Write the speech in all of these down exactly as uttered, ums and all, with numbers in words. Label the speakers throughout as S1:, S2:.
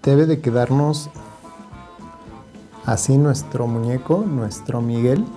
S1: Debe de quedarnos así nuestro muñeco, nuestro Miguel.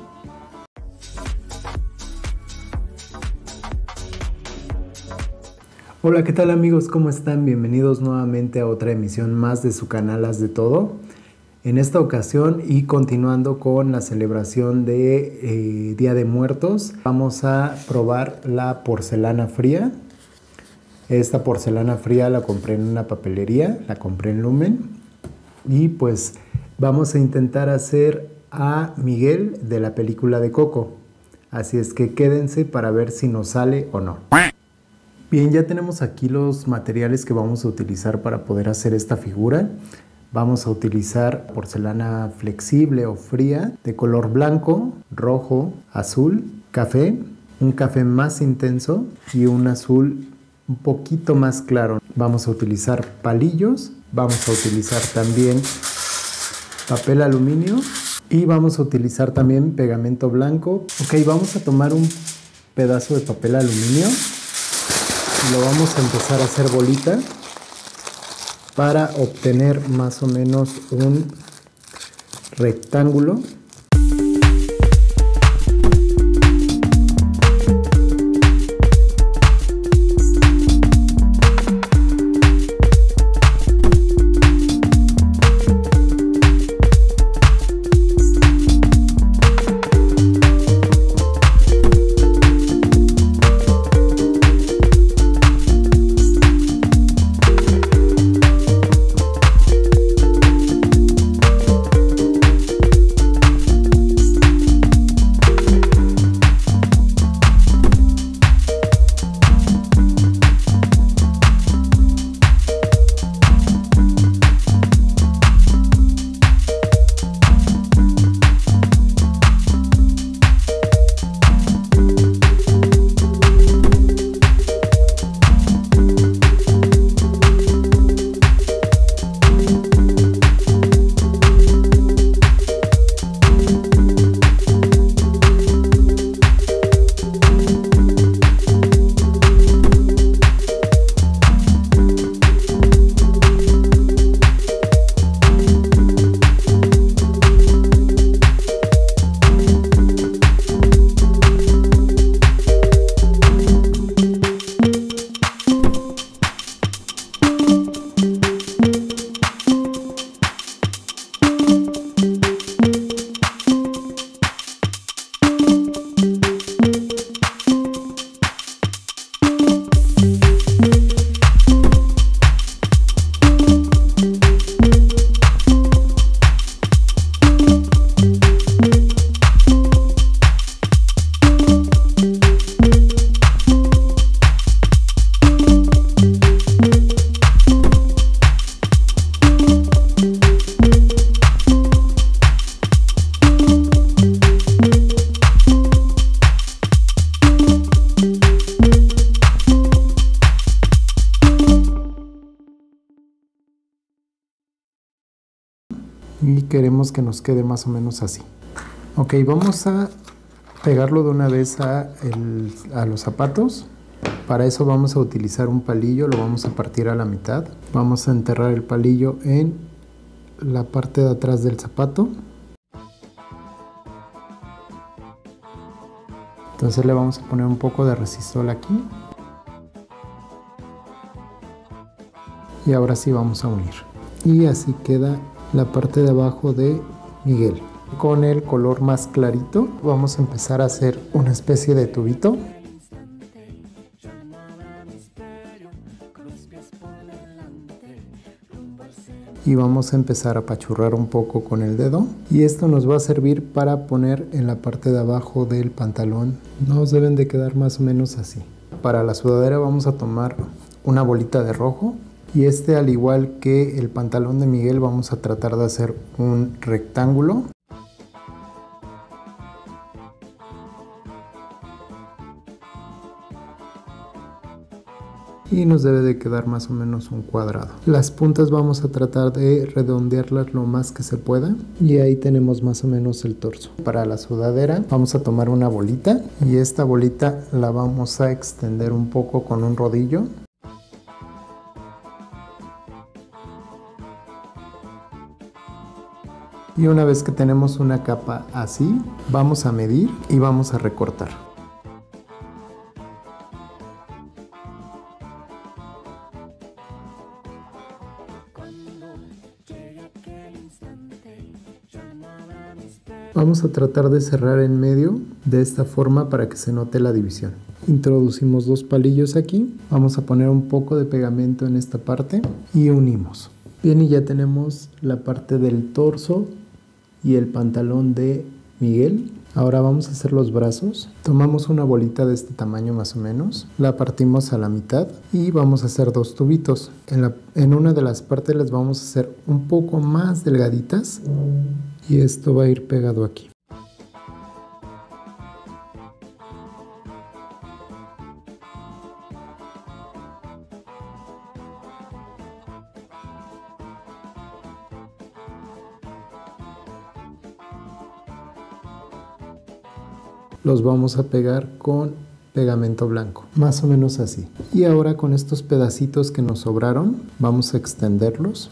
S1: Hola, ¿qué tal amigos? ¿Cómo están? Bienvenidos nuevamente a otra emisión más de su canal Haz de Todo. En esta ocasión y continuando con la celebración de eh, Día de Muertos, vamos a probar la porcelana fría. Esta porcelana fría la compré en una papelería, la compré en Lumen. Y pues vamos a intentar hacer a Miguel de la película de Coco. Así es que quédense para ver si nos sale o no. Bien, ya tenemos aquí los materiales que vamos a utilizar para poder hacer esta figura. Vamos a utilizar porcelana flexible o fría de color blanco, rojo, azul, café, un café más intenso y un azul un poquito más claro. Vamos a utilizar palillos, vamos a utilizar también papel aluminio y vamos a utilizar también pegamento blanco. Ok, vamos a tomar un pedazo de papel aluminio y lo vamos a empezar a hacer bolita para obtener más o menos un rectángulo. Y queremos que nos quede más o menos así. Ok, vamos a pegarlo de una vez a, el, a los zapatos. Para eso vamos a utilizar un palillo, lo vamos a partir a la mitad. Vamos a enterrar el palillo en la parte de atrás del zapato. Entonces le vamos a poner un poco de resistol aquí. Y ahora sí vamos a unir. Y así queda la parte de abajo de Miguel. Con el color más clarito vamos a empezar a hacer una especie de tubito. Y vamos a empezar a apachurrar un poco con el dedo. Y esto nos va a servir para poner en la parte de abajo del pantalón. Nos deben de quedar más o menos así. Para la sudadera vamos a tomar una bolita de rojo. Y este, al igual que el pantalón de Miguel, vamos a tratar de hacer un rectángulo. Y nos debe de quedar más o menos un cuadrado. Las puntas vamos a tratar de redondearlas lo más que se pueda. Y ahí tenemos más o menos el torso. Para la sudadera vamos a tomar una bolita. Y esta bolita la vamos a extender un poco con un rodillo. Y una vez que tenemos una capa así, vamos a medir y vamos a recortar. Vamos a tratar de cerrar en medio de esta forma para que se note la división. Introducimos dos palillos aquí, vamos a poner un poco de pegamento en esta parte y unimos. Bien, y ya tenemos la parte del torso y el pantalón de Miguel. Ahora vamos a hacer los brazos. Tomamos una bolita de este tamaño más o menos, la partimos a la mitad y vamos a hacer dos tubitos. En, la, en una de las partes las vamos a hacer un poco más delgaditas y esto va a ir pegado aquí. Los vamos a pegar con pegamento blanco, más o menos así. Y ahora con estos pedacitos que nos sobraron, vamos a extenderlos.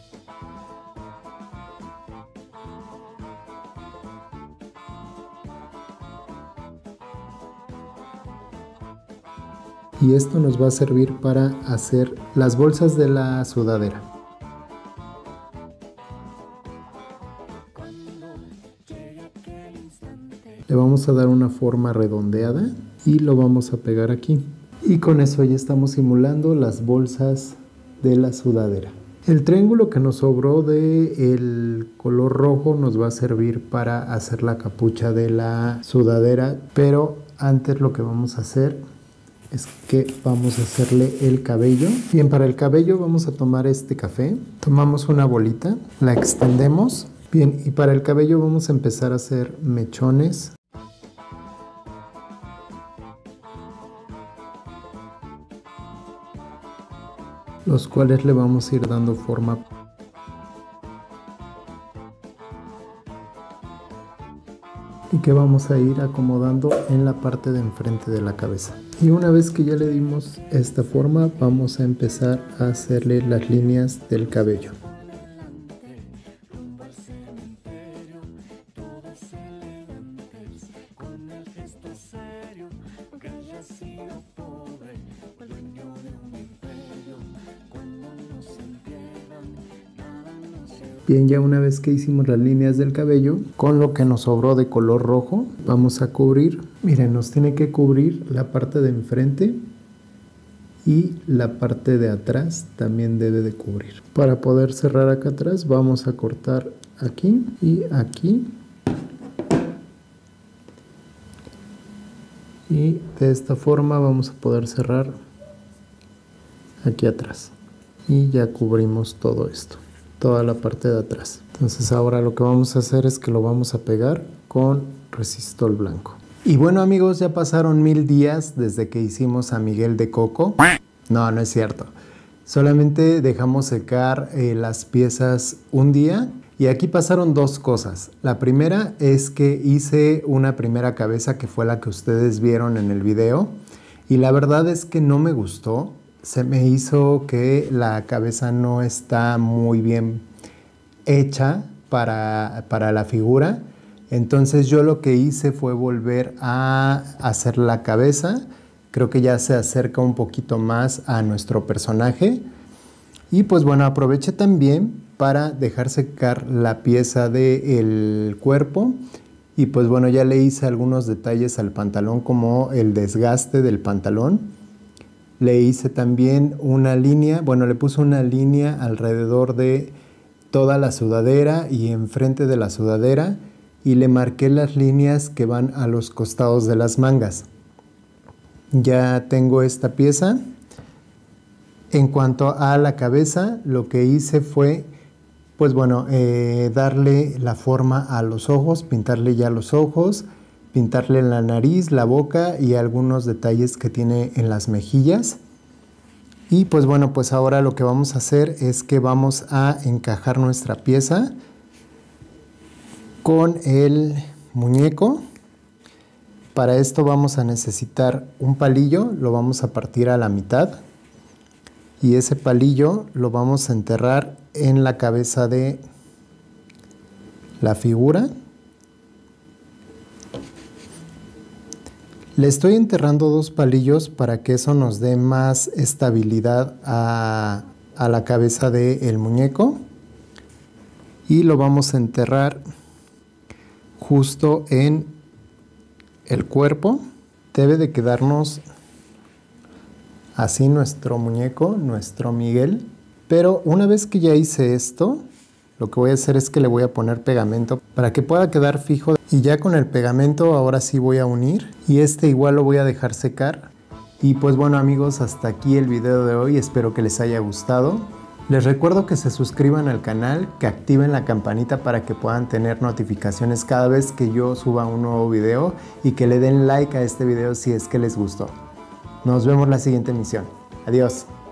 S1: Y esto nos va a servir para hacer las bolsas de la sudadera. Le vamos a dar una forma redondeada y lo vamos a pegar aquí. Y con eso ya estamos simulando las bolsas de la sudadera. El triángulo que nos sobró del color rojo nos va a servir para hacer la capucha de la sudadera, pero antes lo que vamos a hacer es que vamos a hacerle el cabello. Bien, para el cabello vamos a tomar este café, tomamos una bolita, la extendemos. Bien, y para el cabello vamos a empezar a hacer mechones. Los cuales le vamos a ir dando forma. Y que vamos a ir acomodando en la parte de enfrente de la cabeza. Y una vez que ya le dimos esta forma, vamos a empezar a hacerle las líneas del cabello. Bien, ya una vez que hicimos las líneas del cabello, con lo que nos sobró de color rojo, vamos a cubrir. Miren, nos tiene que cubrir la parte de enfrente y la parte de atrás también debe de cubrir. Para poder cerrar acá atrás, vamos a cortar aquí y aquí. Y de esta forma vamos a poder cerrar aquí atrás. Y ya cubrimos todo esto, toda la parte de atrás. Entonces ahora lo que vamos a hacer es que lo vamos a pegar con resistol blanco. Y bueno amigos, ya pasaron mil días desde que hicimos a Miguel de Coco. No, no es cierto. Solamente dejamos secar eh, las piezas un día. Y aquí pasaron dos cosas. La primera es que hice una primera cabeza que fue la que ustedes vieron en el video. Y la verdad es que no me gustó. Se me hizo que la cabeza no está muy bien hecha para, para la figura. Entonces yo lo que hice fue volver a hacer la cabeza. Creo que ya se acerca un poquito más a nuestro personaje. Y pues bueno, aproveché también para dejar secar la pieza del cuerpo. Y pues bueno, ya le hice algunos detalles al pantalón, como el desgaste del pantalón. Le hice también una línea, bueno, le puse una línea alrededor de toda la sudadera y enfrente de la sudadera. Y le marqué las líneas que van a los costados de las mangas. Ya tengo esta pieza. En cuanto a la cabeza, lo que hice fue, pues bueno, eh, darle la forma a los ojos, pintarle ya los ojos, pintarle la nariz, la boca y algunos detalles que tiene en las mejillas. Y pues bueno, pues ahora lo que vamos a hacer es que vamos a encajar nuestra pieza con el muñeco. Para esto vamos a necesitar un palillo, lo vamos a partir a la mitad. Y ese palillo lo vamos a enterrar en la cabeza de la figura. Le estoy enterrando dos palillos para que eso nos dé más estabilidad a, a la cabeza del muñeco. Y lo vamos a enterrar justo en el cuerpo. Debe de quedarnos así nuestro muñeco, nuestro Miguel. Pero una vez que ya hice esto, lo que voy a hacer es que le voy a poner pegamento para que pueda quedar fijo. Y ya con el pegamento ahora sí voy a unir. Y este igual lo voy a dejar secar. Y pues bueno amigos, hasta aquí el video de hoy. Espero que les haya gustado. Les recuerdo que se suscriban al canal, que activen la campanita para que puedan tener notificaciones cada vez que yo suba un nuevo video. Y que le den like a este video si es que les gustó. Nos vemos la siguiente emisión. Adiós.